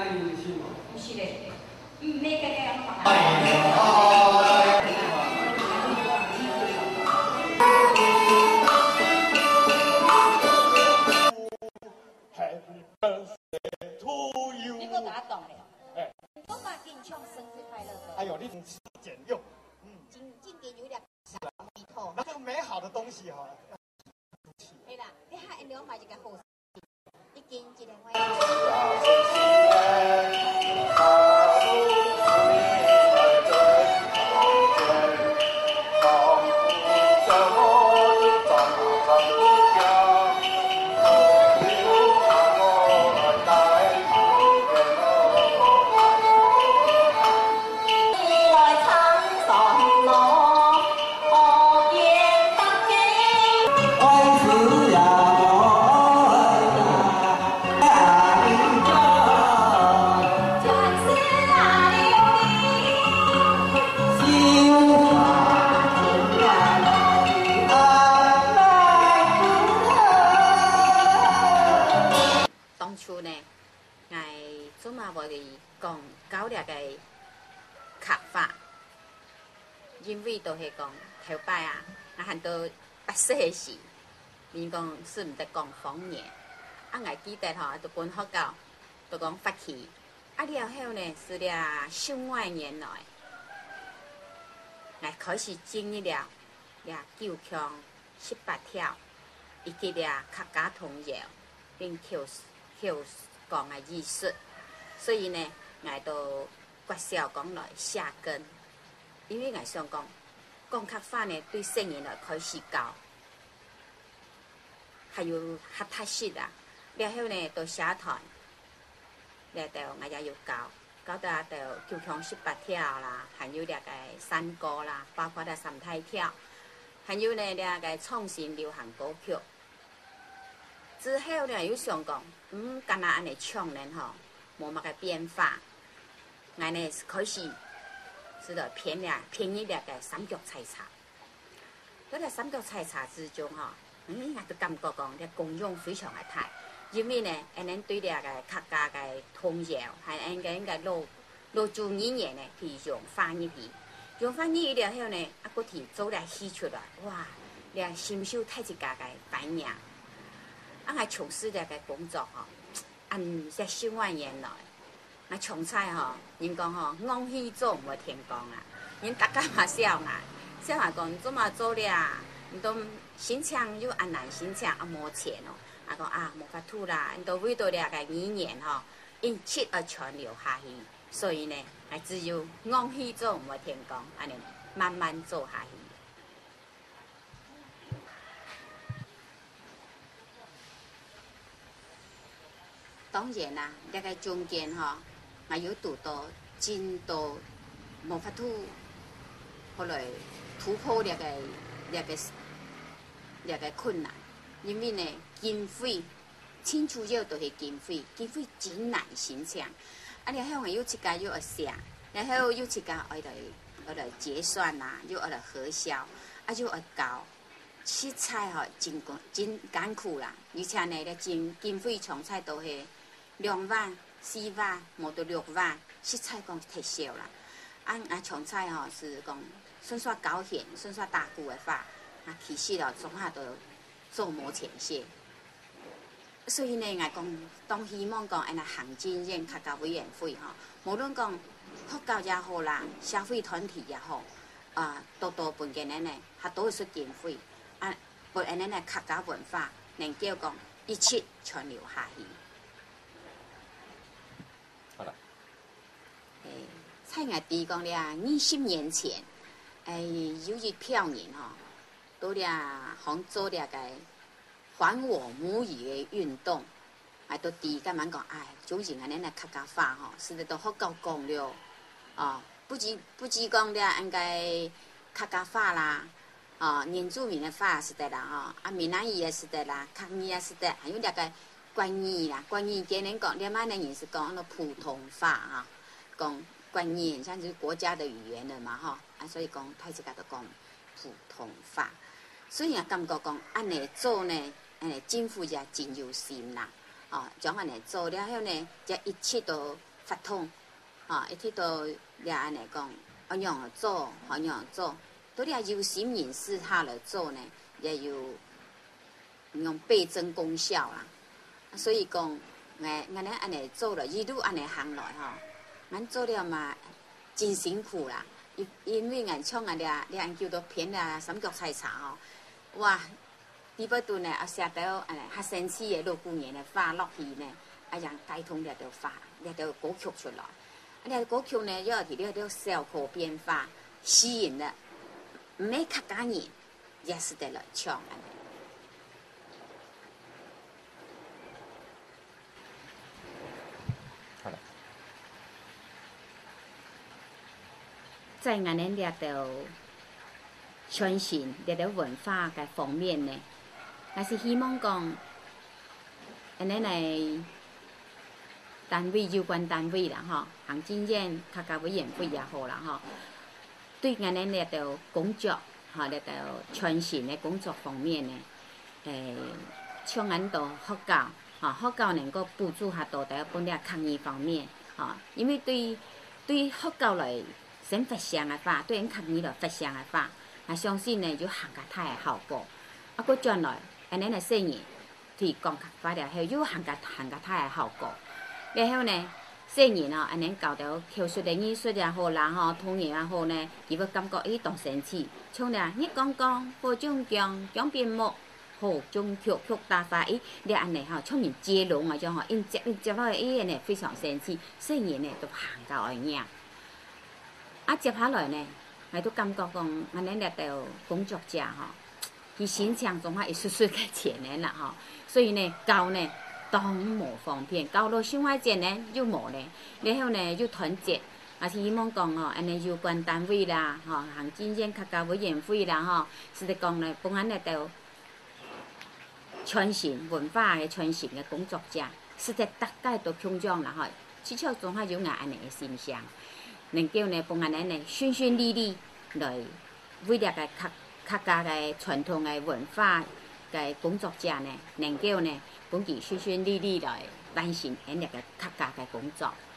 不是嘞，每个人都 Happy birthday to you。 你都打懂了。 哎， 我把给你唱生日快乐歌。 哎呦，你真是简用。 今给有点小眉头。 那这个美好的东西哈。 对啦，你还你要买一个好，一斤一两块。当初呢，我做嘛无哩讲搞了个卡法，因为都是讲头摆啊，我很多8岁时，人讲是唔得讲方言，啊，我记得吼，就本学校就讲发起，啊了后呢是了上外年来，我开始经历了9腔18跳，以及了客家童谣，并口讲的艺术，所以呢，我都决小讲来下根，因为我想讲客话呢，对成人来开始教，还有合踏实啊，然后呢到社团，然后我也要教到9腔18跳啦，还有个山歌啦，包括了三太跳，还有呢个创新流行歌曲。之后呢，又想讲，干那安尼唱呢吼，无乜个变化。我呢是开始是的偏一个三脚菜茶。在个三脚菜茶之中吼，我都感觉讲，个功用非常的大，因为呢，咱对个客家个童谣，还个老祖语言呢，去用翻译的，用翻译了后呢，个提做来戏出来，哇，个心手太一家个反应。我从事个工作吼，这10万年来，我从菜吼，人讲吼，昂喜做唔会天光啊，人大家嘛笑讲做嘛做了，都心情又难心情无钱哦，讲无法度啦，都为到了个语言吼，一切传流下去，所以呢，只有昂喜做唔会天光，安尼慢慢做下去。当然啦，个中间吼，我有读到真多无法度，后来突破个困难，因为呢经费，最主要都是经费真难申请。然后我有一家又要写，然后有一家来结算啦，又来核销，又要搞。切菜吼真艰苦啦，而且呢，经费从菜都是2万、4万，无到6万，切菜讲太少啦。从菜吼是讲算算高险，算算大股的话，其实哦总下都做无前线。所以呢，我讲当希望讲安那行政院客家委员会吼，无论讲佛教也好啦，社会团体也好，多分给咱呢，都会出经费。把咱的客家文化能叫讲一切传流下去。 好了。 蔡雅迪讲了20年前，有一票人吼，都了行做了个还我母语的运动，都第干嘛讲？究竟咱的客家话吼，是的都好高讲了，不止讲了应该客家话啦。原住民的话是的啦，闽南语也是的啦，抗语也是的，还有那个关语啦，关语给人讲，另外的人是讲那普通话讲关语像是国家的语言了嘛所以讲太自家都讲普通话，所以感觉讲安尼做呢，政府也真有心啦，将安尼做了后呢，这一切都法统，一直到也安尼讲，怎样做，怎样做，都咧有心人士他来做呢，也有用倍增功效啦。所以讲，俺安尼做了，一路安尼行来俺做了嘛真辛苦啦。因为俺像俺咧叫做片啊三角菜茶哇！比不顿呢，寫到較神奇嘅六姑爺呢花落去呢，讓街通咧就花，咧就歌曲出來，咧歌曲呢要係咧小口變化，吸引了每客家人也是得了唱安尼。 好了， 在俺哋咧就傳承咧就文化嘅方面呢。還是希望講，安尼嚟單位有關單位啦，行政院、客家委員會也好啦，對安尼咧就工作，咧就傳承嘅工作方面呢，像俺到學校，學校能夠補助下到喺本地抗疫方面，因為對學校嚟先發想嘅話，對抗疫嚟發想嘅話，我相信呢有行個太嘅效果，個將來。安尼嚟細年提供客家了後，有行個太嘅效果。然後呢，細年安尼搞到口述嘅藝術也好啦，童謠也好呢，佢會感覺當神奇。像咧，你講好中江江邊木，好中曲大花你安尼像人接龍啊，種因接落嚟呢非常神奇。細年呢都行到嚟樣。接下來呢，我都感覺講安尼咧就工作者佢心腸總係一絲絲嘅潛能啦，所以呢教呢當無方便，教到生活節呢又無呢，然後呢又團結，希望講安尼有關單位啦，行政院客家委員會啦，是得講呢幫俺呢就傳承文化嘅傳承嘅工作者，是得大家都強壯啦，至少總係有俺安尼嘅心想，能夠呢幫俺呢順順利利來為了個客家嘅傳統嘅文化嘅工作者呢，能夠呢本期順順利利來完成俺哋嘅客家嘅工作。